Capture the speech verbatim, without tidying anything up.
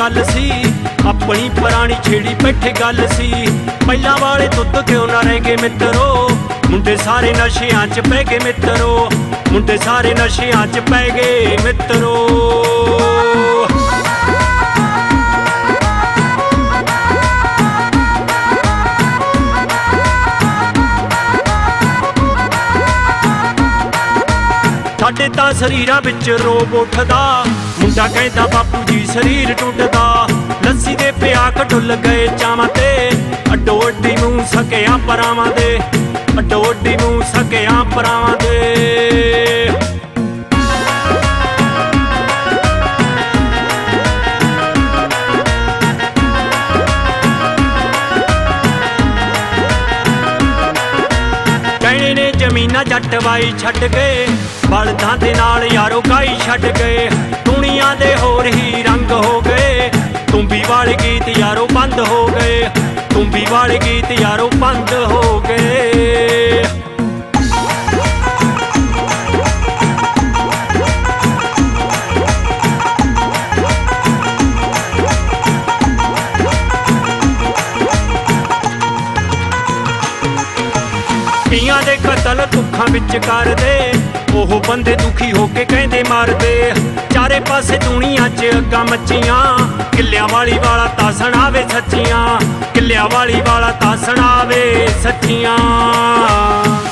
गल सी, अपनी पुरानी छेड़ी बैठे गल सी। पहिलां वाले दुध क्यों ना रह गए मित्रो, मुंडे सारे नशियां च पै गए मित्रो, मुंडे सारे नशियां च पै गए मित्रो। साडे तां शरीरां विच रोब उठदा, मुंडा कहंदा बापू जी शरीर टुटदा। लस्सी दे प्याक डुल गए चावां ते, अड्डो अड्डी मूंह सकिया परावां दे, अड्डो अड्डी मूंह सकिया परावां दे। कहने ने जमीना जट वाई छड्ड गए, बलदां दे नाल यारो गाई छड्ड गए। दुनिया दे होर ही रंग हो गए, तुम्बी वाले गीत यारो बंद हो गए, तुम्बी वाले गीत यारो बंद हो गए। पियां दे कतल दुखां विच कर दे, ओह बंदे दुखी होके कहंदे मर दे। चारे पासे दुनिया च अग्गां मच्चियां, किल्लियां वाली वाला तां सुणावे सच्चियां, किल्लियां वाली वाला तां सुणावे सच्चियां।